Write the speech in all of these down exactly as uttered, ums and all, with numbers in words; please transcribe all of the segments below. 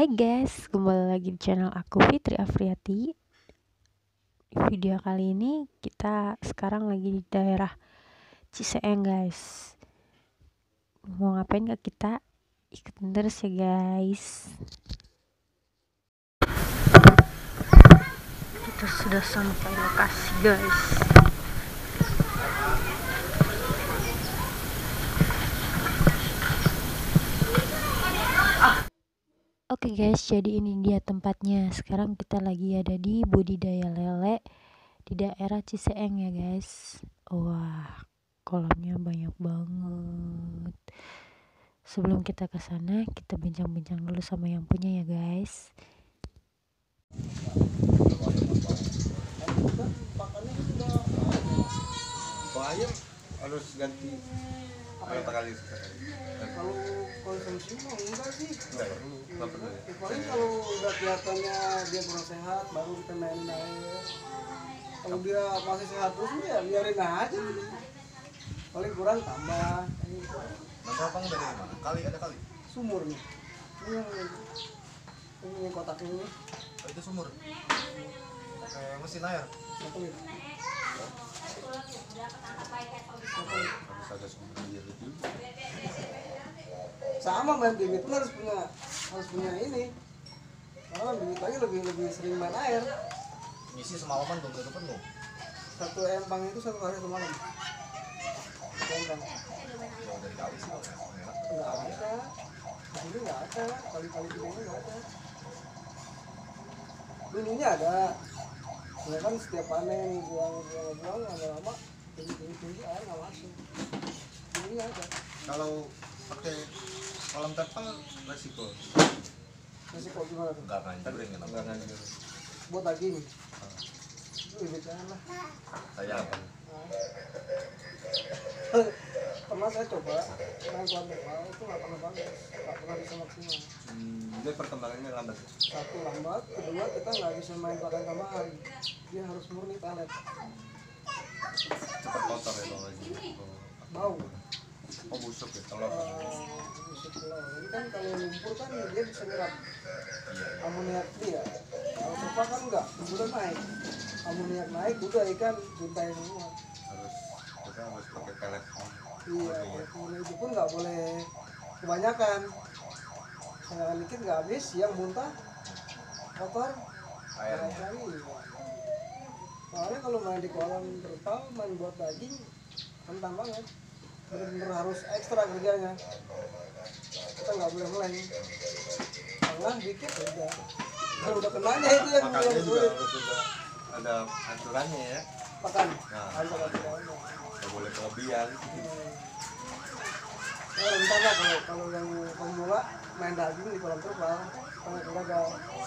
Hai guys, kembali lagi di channel aku Fitri Afriati. Di video kali ini kita sekarang lagi di daerah Ciseeng guys. Mau ngapain ke kita? Ikutin terus ya guys. Kita sudah sampai lokasi guys. Oke okay guys, jadi ini dia tempatnya. Sekarang kita lagi ada di budidaya lele di daerah Ciseeng ya guys. Wah, kolamnya banyak banget. Sebelum kita ke sana, kita bincang-bincang dulu sama yang punya ya guys. Bahaya harus ganti berapa kali sekali. Kalau konsumsi mah enggak sih, Enggak ya? Enggak perlu ya? paling kalau udah kelihatannya dia kurang sehat baru kita mainin air. Kalau dia masih sehat terus ya biarin aja gitu. Paling kurang tambah kayak gitu. Nah, Papang dari mana? Kali ada kali? Sumur nih ini yang ini kotak ini Oh, itu sumur? Kayak mesin air? satu gitu. Harus ada sumur air itu. Sama main bibit lu harus punya harus punya ini. Kalau bibit lagi lebih lebih sering main air. Ngisi semalaman belum tentu penuh. Satu empang itu satu hari semalam. Satu empang. Jauh dari kali sih. Enak. Nggak ada, di sini nggak ada, kali-kali di sini nggak ada. Dulunya ada, ya kan setiap panen buang buang buang lama-lama tinggi tinggi tinggi air nggak masuk. Dulunya ada. Kalau pakai kolam terpal resiko. Masih kok gimana tuh? Enggak nganjurin kan? Enggak nganjurin. Buat daging. Lebih jangan lah. Saya apa? Pernah saya coba main kolam terpal itu nggak pernah bagus, nggak pernah bisa maksimal. Hmm, ini perkembangannya lambat. Satu lambat, kedua kita nggak bisa main pakai tambahan. Dia harus murni pelet. Cepat kotor ya kalau lagi. Bau. Oh busuk ya kalau. Busuk telur. Jadi kan kalau lumpur kan dia bisa nyerap amoniak dia. Kalau terpal kan enggak, bulan naik. Amoniak naik udah ikan juntai semua. Harus kita harus pakai pelet. Iya, kemudian itu pun nggak boleh kebanyakan. Sangat dikit nggak habis, yang muntah kotor Airnya. cari. Soalnya kalau main di kolam terpal, main buat daging kentang banget. Bener-bener harus ekstra kerjanya. Kita nggak boleh meleng. Tengah dikit udah. Kalau udah kenanya itu yang Makannya yang juga sulit. harus ada ada aturannya ya. Makan. Nah, Ada aturannya. nggak boleh kelebihan. Ya, entar lah kalau kalau yang pemula main daging di kolam terpal, sangat gagal.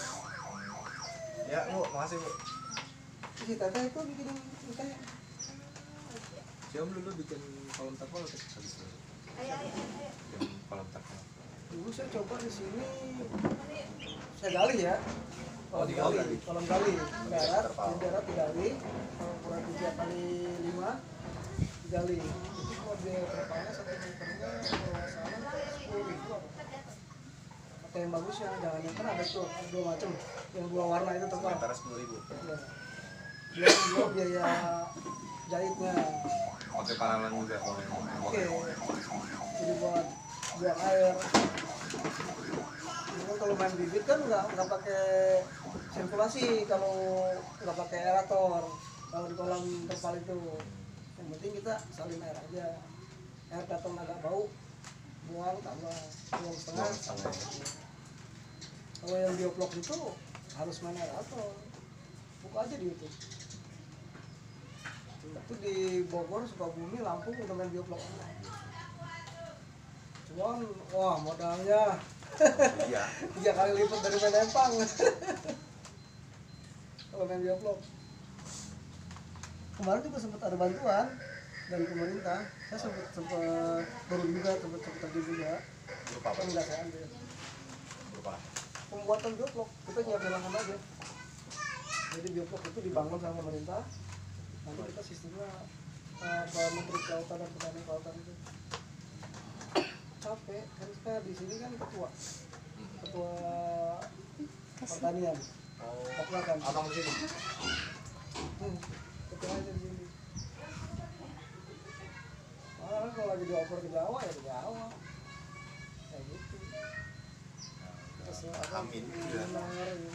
Ya bu, makasih bu. Si Tete itu bikin ikan. Siapa dulu bikin kolam terpal atau habis itu? Bikin kolam terpal. Dulu saya coba di sini, saya gali ya. Oh, Kolam digali. gali, kolam gali, darat, Terpal. di darat digali, kalau kurang tiga kali lima, digali. Itu kalau dia terpalnya satu meternya, kalau nggak salah sepuluh ribu apa. Pakai yang bagus ya, jangan yang kan ada tuh dua macam, yang dua warna itu terpal. Sementara sepuluh ribu. Ya. Dia juga biaya jahitnya. Pakai paralon juga kalau yang mau. Oke, jadi buat buang air. Cuman kalau main bibit kan nggak nggak pakai sirkulasi, kalau nggak pakai aerator. Kalau di kolam terpal itu, yang penting kita salin air aja. Air datang agak bau, buang tambah, buang setengah. Buang setengah. Tambah. Kalau yang bioblok itu harus main aerator. Buka aja di YouTube. Itu di Bogor, Sukabumi, Lampung udah main bioblok. Cuman, wah modalnya Iya. tiga kali lipat dari main empang. Kalau main bioblok. Kemarin juga sempat ada bantuan dari pemerintah. Saya sempat sempat turun juga, sempat sempat terjun juga. Berupa apa? Tapi nggak saya ambil. Berupa. Pembuatan bioblok kita nyiapin lahan aja. Jadi bioblok itu dibangun sama pemerintah. Nanti kita sistemnya uh, ke Menteri Kelautan dan Pertanian Kelautan itu. Capek, kan kita di sini kan ketua. ketua Kasih. pertanian. Oh, Poklakan. abang di sini. Hmm, ketua aja di sini. Malah kalau lagi dioper ke Jawa ya ke Jawa. Kayak gitu. Terus apa? Amin. Benar gitu.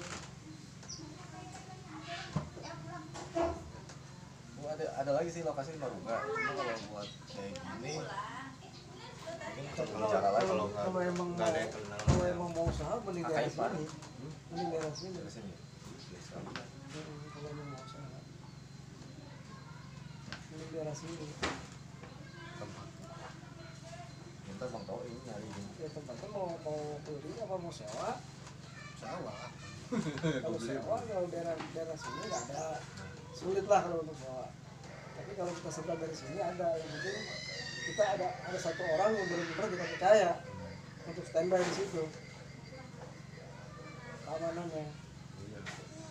Oh, ada ada lagi sih lokasi di Maruga. Cuma kalau buat kayak gini mungkin satu Kalau cara lagi kalau kalau nggak kalau emang nggak mau ada yang kenal. kalau emang mau usaha mending Kakak daerah ipar. sini, Hmm? mending daerah sini. Dari sini. Iya, sekali. Hmm, kalau emang mau usaha, mending daerah sini. Tempat. Minta bang tahu ini nyari ini. Ya tempatnya mau mau beli apa mau sewa? Sewa. Kalau sewa kalau daerah daerah sini nggak ada, sulit lah kalau untuk sewa. Tapi kalau kita sewa dari sini ada, yang penting kita ada ada satu orang yang benar-benar kita percaya untuk standby di situ. Keamanannya. Iya.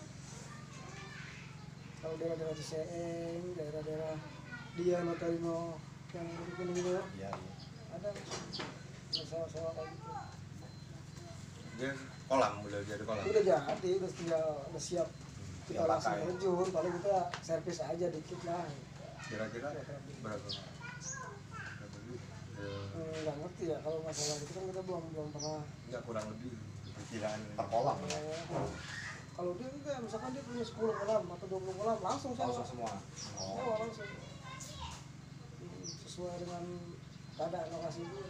Kalau daerah-daerah Ciseeng, daerah-daerah dia Notarino yang di gunung itu Iya. Iya. ada sewa-sewa kayak gitu. Dia kolam udah jadi kolam. Udah jadi, udah tinggal udah siap kita Tinggal langsung pakai. terjun, paling kita servis aja dikit lah. Kira-kira berapa? Berapa duit? Eh, Hmm, nggak ngerti ya kalau masalah itu kan kita belum belum pernah. Enggak kurang lebih perkiraan per kolam ya. Eh, kalau dia enggak, misalkan dia punya sepuluh kolam atau dua puluh kolam langsung sewa. Langsung semua. Sewa Oh. langsung. Hmm, sesuai dengan keadaan lokasi itu.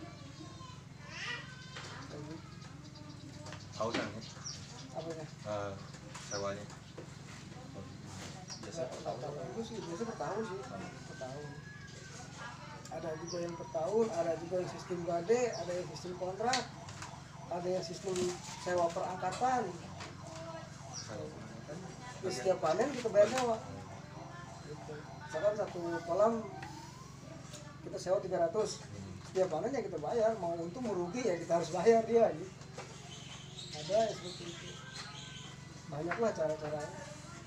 Kayak gitu. Tahunan ya. Apanya? Eh, sewanya. Biasa Nggak- per nggak tahun. tahu itu sih, biasa per tahun sih. Hmm. Per tahun. Ada juga yang per tahun, ada juga yang sistem gade, ada yang sistem kontrak, ada yang sistem sewa per angkatan. Sewa. Terus setiap panen kita bayar sewa. Gitu. Misalkan satu kolam kita sewa tiga ratus, setiap panen yang kita bayar, mau untung mau rugi ya kita harus bayar dia gitu. Ada yang seperti itu. Banyaklah cara-caranya.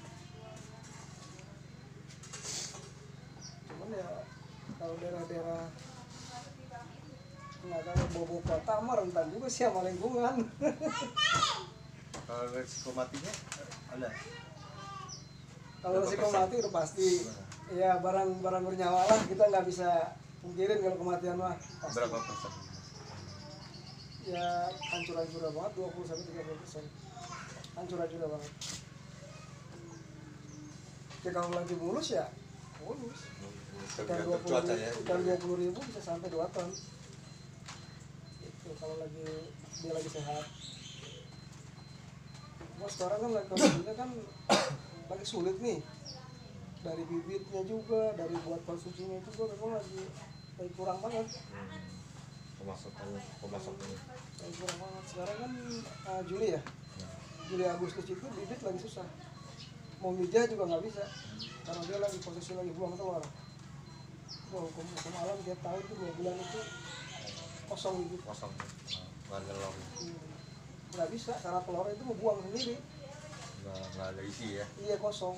Cuman ya kalau daerah-daerah nggak tahu bobo kota mah rentan juga sih sama lingkungan. Kalau resiko matinya ada. Kalau Berapa risiko persen? mati udah pasti. Ya barang-barang bernyawa lah, kita nggak bisa pungkirin kalau kematian mah pasti. Berapa persen? Ya hancur-hancur banget, dua puluh sampai tiga puluh persen. Hancur-hancur banget. Ya kalau lagi mulus ya mulus. Ikan dua Tergantung puluh cuaca ya. ikan dua puluh ribu bisa sampai dua ton. Itu kalau lagi dia lagi sehat. Mau sekarang kan lagi kondisinya kan lagi sulit nih. Dari bibitnya juga, dari buat konsumsinya juga memang lagi lagi kurang banget. Hmm. Pemasukan pemasukan. Lagi kurang banget. Sekarang kan uh, Juli ya. Juli Agustus itu bibit lagi susah. Mau mijah juga nggak bisa. Karena dia lagi posisi lagi buang telur. Wah, hukum, hukum alam tiap tahun itu dua bulan itu kosong bibit. Kosong. Nggak ada log. Hmm, nggak bisa karena telurnya itu mau buang sendiri. Nggak nggak ada isi ya. Iya kosong.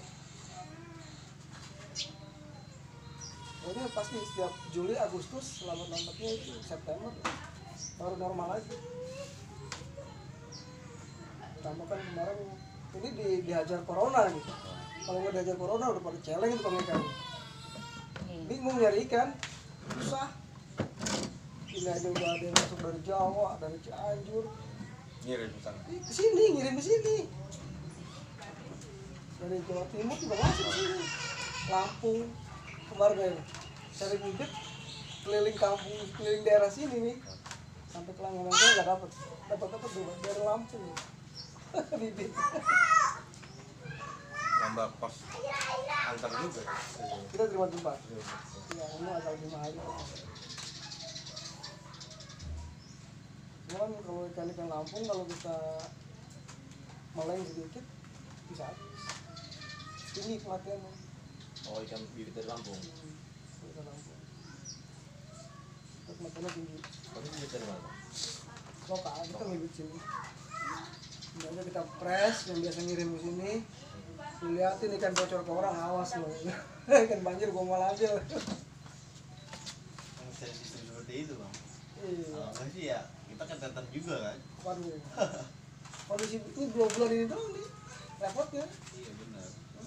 Pokoknya pasti setiap Juli Agustus lambat-lambatnya itu September baru normal lagi. Tambah kan kemarin ini di, dihajar corona gitu. Kalau nggak dihajar corona udah pada celeng itu ikan. Bingung nyari ikan, susah. Ini aja udah ada yang masuk dari Jawa, dari Cianjur, Ngirim sana. ke sini ngirim ke sini. Dari Jawa Timur juga masuk ke sini. Lampung kemarin cari bibit keliling kampung, keliling daerah sini nih. Sampai ke Langganan saya nggak dapat, dapat dapat dua dari Lampung. Bibit. Nambah kos antar juga. Kita terima tempat. Ya, ini asal lima hari. Cuman kalau ikan-ikan Lampung kalau kita meleng sedikit bisa habis. Tinggi kematiannya. Oh, ikan bibit dari Lampung. Hmm, ikan Lampung. Kematiannya tinggi. Tapi bibit dari mana? Lokal kita ngibit sini. Ini aja kita press yang biasa ngirim ke sini. Lihatin ikan bocor ke orang, awas loh. Ikan banjir gua mau ambil. Yang sistem seperti itu bang. Iya. Kalau enggak sih ya kita ketetan juga kan. Waduh. kondisi ini dua bulan ini doang nih repotnya. Iya benar.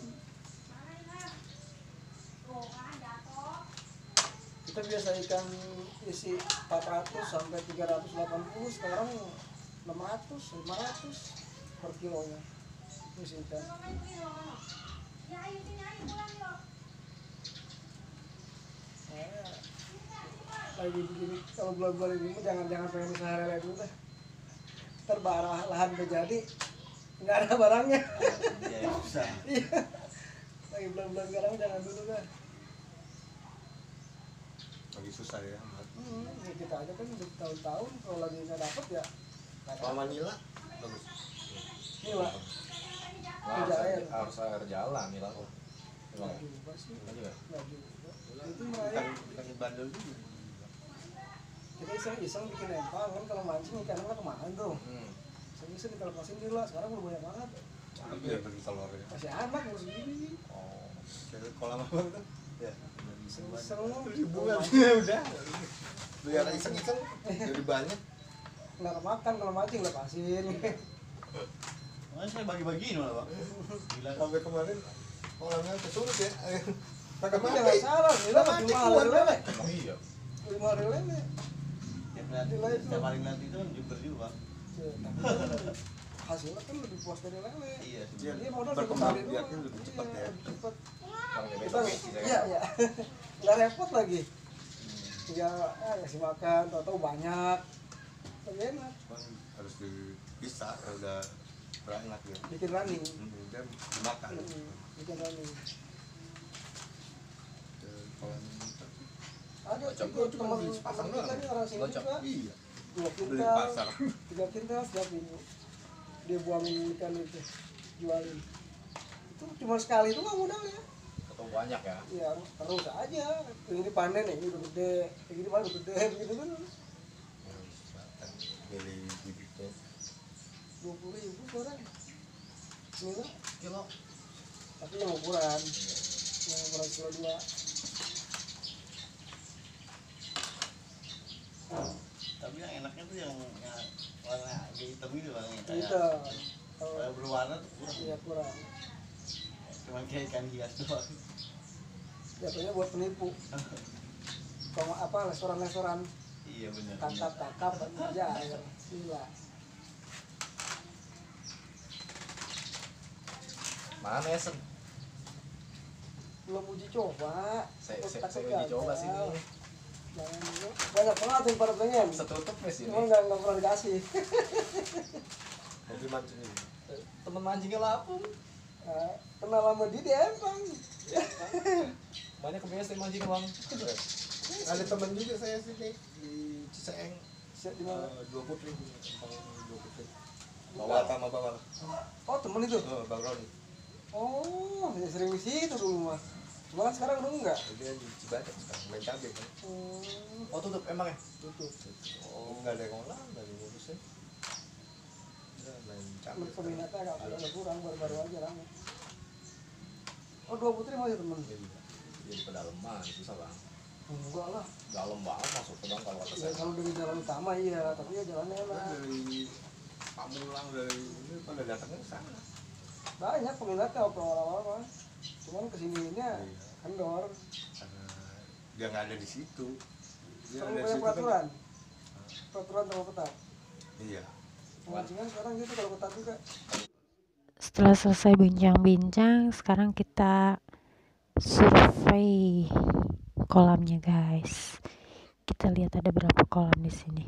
Kita biasa ikan isi empat ratus sampai tiga ratus delapan puluh, sekarang enam ratus lima ratus per kilonya isi ikan. Nah, lagi begini kalau bulan-bulan ini jangan jangan pengen usaha lele dulu deh. Ntar barang lahan udah jadi nggak ada barangnya. Iya susah. Iya. Lagi bulan-bulan sekarang jangan dulu dah. Lagi susah ya. Hmm, ya kita aja kan udah tahun-tahun kalau lagi nggak dapet ya. Kalau Manila bagus. Ini lah. Nah, Tidak air. harus, harus air jalan nih lah. Emang Nggak juga sih. Nggak juga? Nggak juga. Itu Bukan mereka bukan bandel juga. kita iseng-iseng bikin empang kan kalau mancing ikan kan kemarin tuh. Hmm. Iseng-iseng kita lepasin dulu lah. Sekarang udah banyak banget. Tapi ya bagi telurnya. Masih anak harus gini. Oh, jadi kolam apa tuh? Ya, Iseng-iseng ribuan mancing. ya udah. Biar iseng-iseng jadi banyak. Nggak kemakan kalau mancing lepasin. Makanya saya bagi-bagiin malah Pak. Gila. Sampai kemarin kolamnya kesulit ya. Pakai Tapi mati. jangan salah, nilai Mati lima kuat hari lele. lele. Emang iya. Lima hari lele. Tiap lihat, Gila itu. setiap kali lihat itu kan jumper juga Pak. Ya, tapi hasilnya kan lebih puas dari lele. Iya. Iya. Dia modal satu Berkembang kali doang. biaknya lebih cepat Iya, ya. lebih cepat. Kalau kayak Kita besok sih, iya iya. Nggak repot lagi. Tinggal ah, kasih makan, tahu-tahu banyak. Lebih enak. Cuman harus dipisah kalau udah beranak ya. Bikin running. Hmm, dia dimakan. Hmm, bikin running. Ke kolam Ada Cocok, juga cuma teman di pasang teman kita doang. nih orang sini Cocok. juga. Iya. Dua Beli di kintal, pasar. tiga kintal setiap minggu. Dia buangin ikan itu, jualin. Itu cuma sekali doang modalnya. Atau banyak ya. Ya terus aja. Yang ini panen, yang ini udah gede, yang ini baru gede, begitu kan. Kan beli bibitnya. Dua puluh ribu sekarang. Ini lah. Kilo. Tapi yang ukuran, yang ukuran kilo dua. Tapi yang enaknya tuh yang yang warna agak hitam gitu Bang. yang kayak- Itu. Kalau Kalau berwarna tuh kurang. iya kurang. Cuma kayak ikan hias doang. Jatuhnya buat penipu. Kalau apa restoran-restoran Iya benar. tangkap-tangkap aja air. Gila. Mana ya, Sen? Belum uji coba. Saya Takut- saya takut saya uji coba gagal. sini. Jangan dulu. Banyak banget yang pada pengen. Setutup ya sini. Cuma nggak nggak pernah dikasih. Mobil mancing ini. Temen mancingnya lapung. Nah, kenal sama dia di empang. Banyak kebiasaan mancing bang. Ada temen juga saya sini di Ciseeng. Siap di mana? Eh, dua putri, Empang dua putri. Bawa sama bawa. Oh temen itu. Oh, Bang Roni. Oh, dia sering di situ dulu mah. Cuma kan sekarang udah enggak. Dia di Cibadak sekarang main cabai kan. Hmm, Oh tutup emang ya? tutup. Oh nggak ada yang ngolah, nggak ada yang ngurusin. Udah main cabai. sekarang. Peminatnya agak agak kurang, baru-baru aja rame. Oh dua putri masih temen. Iya, iya. Jadi pedalaman susah bang. Enggak lah. Dalam banget masuk ke bang kalau kata Ya saya. kalau dari jalan utama iya, tapi ya jalannya Kan enak. dari Pamulang dari ini pada datangnya ke sana. Banyak peminatnya oprol awal-awal mah. Cuman kesininya Iya. kendor. Karena dia nggak ada di situ. Dia Perlu ada di banyak situ peraturan. kan. Peraturan sama ketat. Iya. Pemancingan sekarang gitu kalau ketat juga. Setelah selesai bincang-bincang, sekarang kita survei kolamnya guys. Kita lihat ada berapa kolam di sini.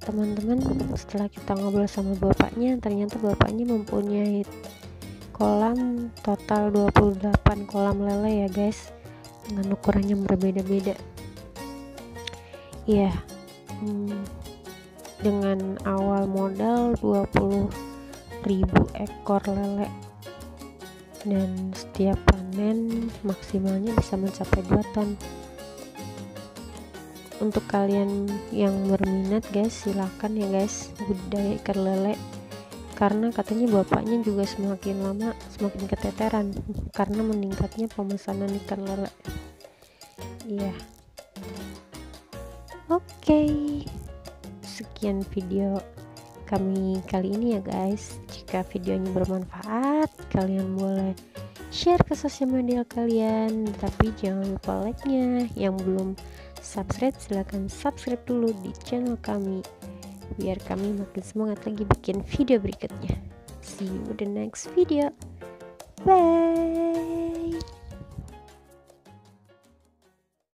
teman-teman, setelah kita ngobrol sama bapaknya, ternyata bapaknya mempunyai kolam total dua puluh delapan kolam lele ya guys, dengan ukurannya berbeda-beda. Iya, hmm, dengan awal modal dua puluh ribu ekor lele, dan setiap panen maksimalnya bisa mencapai dua ton. Untuk kalian yang berminat guys, silahkan ya guys budidaya ikan lele, karena katanya bapaknya juga semakin lama semakin keteteran karena meningkatnya pemesanan ikan lele. Iya, oke okay. Sekian video kami kali ini ya guys. Jika videonya bermanfaat, kalian boleh share ke sosial media kalian, tapi jangan lupa like nya. Yang belum subscribe silahkan subscribe dulu di channel kami, biar kami makin semangat lagi bikin video berikutnya. See you the next video, bye.